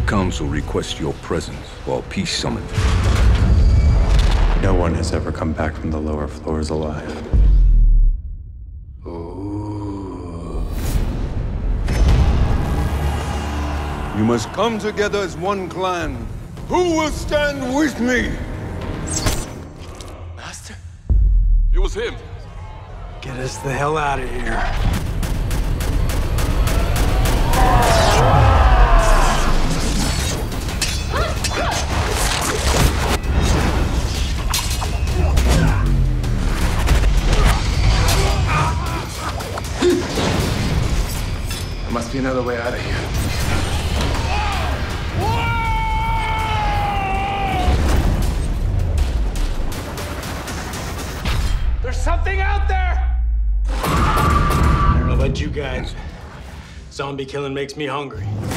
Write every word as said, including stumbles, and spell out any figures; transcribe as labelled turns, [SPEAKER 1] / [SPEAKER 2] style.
[SPEAKER 1] Council requests your presence while peace summons.
[SPEAKER 2] No one has ever come back from the lower floors alive.
[SPEAKER 1] Ooh.
[SPEAKER 3] You must come together as one clan. Who will stand with me?
[SPEAKER 4] Master?
[SPEAKER 5] It was him.
[SPEAKER 4] Get us the hell out of here.
[SPEAKER 5] There must be another way out of here.
[SPEAKER 4] There's something out there! I don't know about you guys. Zombie killing makes me hungry.